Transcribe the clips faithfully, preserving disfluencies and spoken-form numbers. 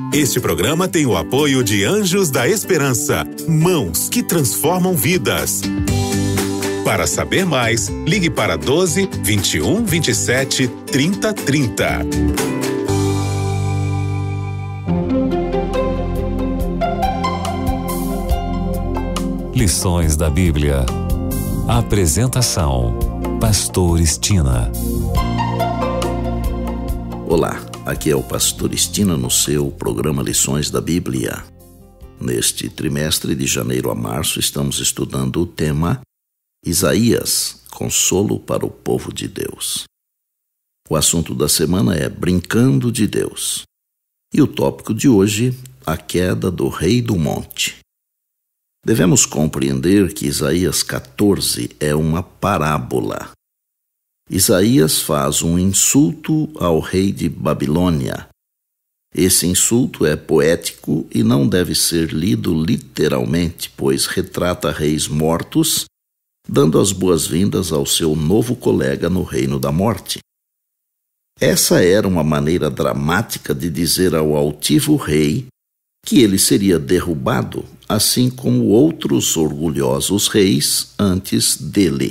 Este programa tem o apoio de Anjos da Esperança, mãos que transformam vidas. Para saber mais, ligue para doze, vinte e um, vinte e sete, trinta, trinta. Lições da Bíblia. Apresentação: Pastor Estina. Olá, aqui é o Pastor Estina no seu programa Lições da Bíblia. Neste trimestre de janeiro a março estamos estudando o tema Isaías, consolo para o povo de Deus. O assunto da semana é Brincando de Deus. E o tópico de hoje, a queda do rei do monte. Devemos compreender que Isaías quatorze é uma parábola. Isaías faz um insulto ao rei de Babilônia. Esse insulto é poético e não deve ser lido literalmente, pois retrata reis mortos, dando as boas-vindas ao seu novo colega no reino da morte. Essa era uma maneira dramática de dizer ao altivo rei que ele seria derrubado, assim como outros orgulhosos reis antes dele.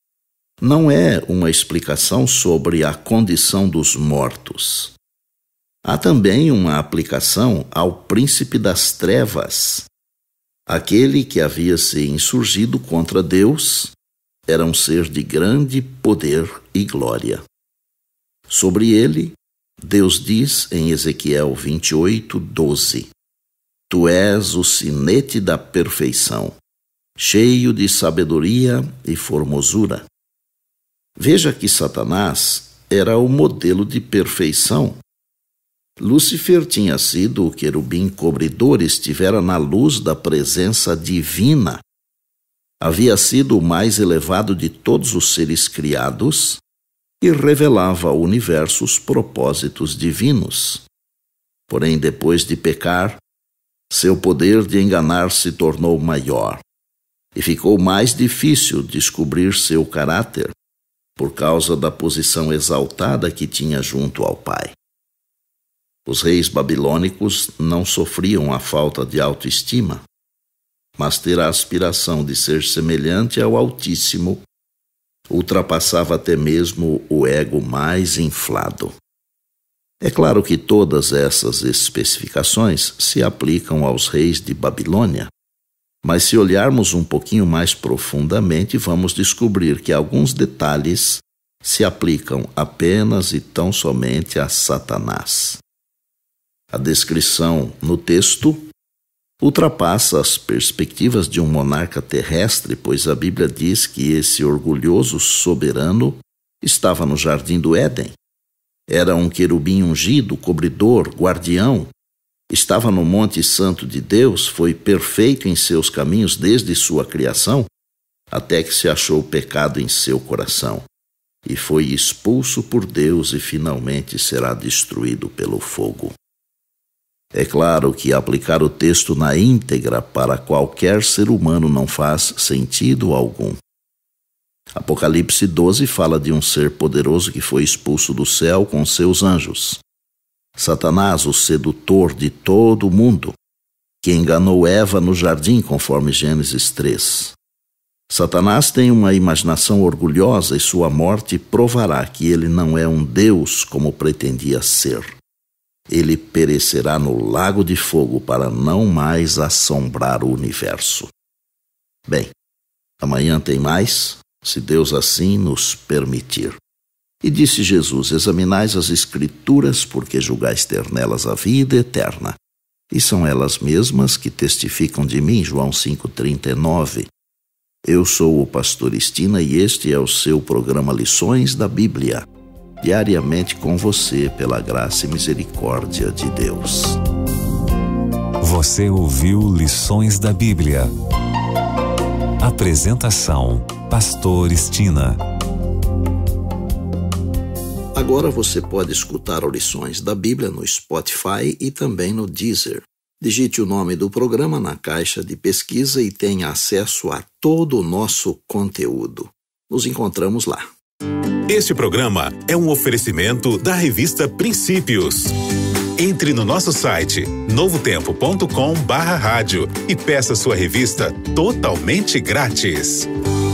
Não é uma explicação sobre a condição dos mortos. Há também uma aplicação ao príncipe das trevas. Aquele que havia se insurgido contra Deus era um ser de grande poder e glória. Sobre ele, Deus diz em Ezequiel vinte e oito, doze: Tu és o sinete da perfeição, cheio de sabedoria e formosura. Veja que Satanás era o modelo de perfeição. Lúcifer tinha sido o querubim cobridor, estivera na luz da presença divina. Havia sido o mais elevado de todos os seres criados e revelava ao universo os propósitos divinos. Porém, depois de pecar, seu poder de enganar se tornou maior e ficou mais difícil descobrir seu caráter por causa da posição exaltada que tinha junto ao Pai. Os reis babilônicos não sofriam a falta de autoestima, mas ter a aspiração de ser semelhante ao Altíssimo ultrapassava até mesmo o ego mais inflado. É claro que todas essas especificações se aplicam aos reis de Babilônia, mas se olharmos um pouquinho mais profundamente, vamos descobrir que alguns detalhes se aplicam apenas e tão somente a Satanás. A descrição no texto ultrapassa as perspectivas de um monarca terrestre, pois a Bíblia diz que esse orgulhoso soberano estava no jardim do Éden. Era um querubim ungido, cobridor, guardião. Estava no Monte Santo de Deus, foi perfeito em seus caminhos desde sua criação, até que se achou pecado em seu coração, e foi expulso por Deus e finalmente será destruído pelo fogo. É claro que aplicar o texto na íntegra para qualquer ser humano não faz sentido algum. Apocalipse doze fala de um ser poderoso que foi expulso do céu com seus anjos. Satanás, o sedutor de todo o mundo, que enganou Eva no jardim, conforme Gênesis três. Satanás tem uma imaginação orgulhosa e sua morte provará que ele não é um Deus como pretendia ser. Ele perecerá no lago de fogo para não mais assombrar o universo. Bem, amanhã tem mais, se Deus assim nos permitir. E disse Jesus: examinais as Escrituras, porque julgais ter nelas a vida eterna. E são elas mesmas que testificam de mim. João cinco, trinta e nove. Eu sou o Pastor Estina e este é o seu programa Lições da Bíblia. Diariamente com você, pela graça e misericórdia de Deus. Você ouviu Lições da Bíblia. Apresentação: Pastor Estina. Agora você pode escutar Lições da Bíblia no Spotify e também no Deezer. Digite o nome do programa na caixa de pesquisa e tenha acesso a todo o nosso conteúdo. Nos encontramos lá. Este programa é um oferecimento da revista Princípios. Entre no nosso site novo tempo ponto com barra rádio e peça sua revista totalmente grátis.